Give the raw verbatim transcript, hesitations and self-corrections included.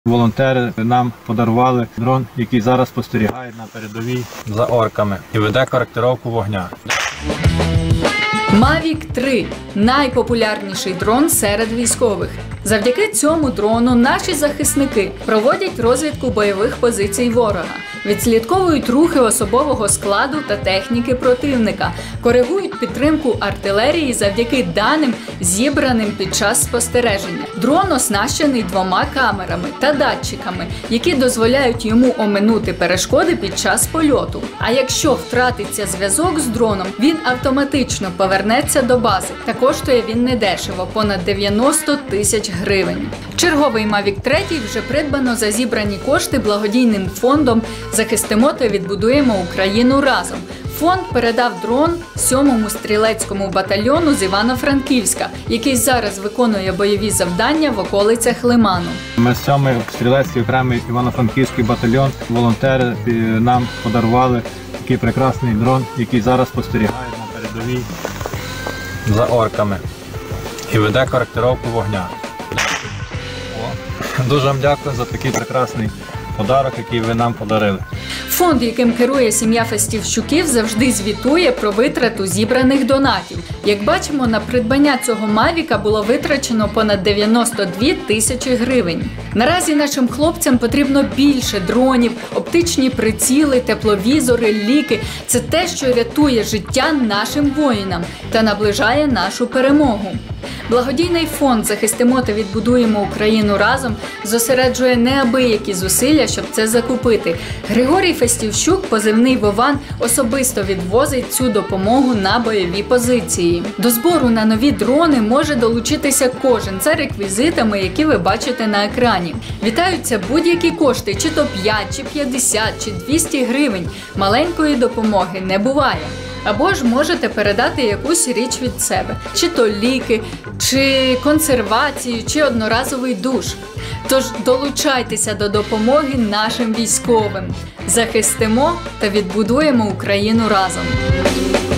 Волонтери нам подарували дрон, який зараз спостерігає на передовій за орками і веде коректировку вогня. Мавік три – найпопулярніший дрон серед військових. Завдяки цьому дрону наші захисники проводять розвідку бойових позицій ворога, відслідковують рухи особового складу та техніки противника, коригують підтримку артилерії завдяки даним, зібраним під час спостереження. Дрон оснащений двома камерами та датчиками, які дозволяють йому оминути перешкоди під час польоту. А якщо втратиться зв'язок з дроном, він автоматично повернеться до бази. Та коштує він недешево – понад дев'яносто тисяч гривень. Черговий Мавік три вже придбано за зібрані кошти благодійним фондом «Захистимо та відбудуємо Україну разом». Фонд передав дрон сьомому стрілецькому батальйону з Івано-Франківська, який зараз виконує бойові завдання в околицях Лиману. Ми сьомий стрілецький окремий Івано-Франківський батальйон. Волонтери нам подарували такий прекрасний дрон, який зараз спостерігає на передовій за орками і веде коректировку вогня. Дуже вам дякую за такий прекрасний подарок, який ви нам подарили. Фонд, яким керує сім'я Фастівчуків, завжди звітує про витрату зібраних донатів. Як бачимо, на придбання цього Мавіка було витрачено понад дев'яносто дві тисячі гривень. Наразі нашим хлопцям потрібно більше дронів, оптичні приціли, тепловізори, ліки. Це те, що рятує життя нашим воїнам та наближає нашу перемогу. Благодійний фонд «Захистимо та відбудуємо Україну разом» зосереджує неабиякі зусилля, щоб це закупити. Григорій Фастівчук, позивний Вован, особисто відвозить цю допомогу на бойові позиції. До збору на нові дрони може долучитися кожен за реквізитами, які ви бачите на екрані. Вітаються будь-які кошти, чи то п'ять, чи п'ятдесят, чи двісті гривень. Маленької допомоги не буває. Або ж можете передати якусь річ від себе. Чи то ліки, чи консервацію, чи одноразовий душ. Тож долучайтеся до допомоги нашим військовим. Захистимо та відбудуємо Україну разом.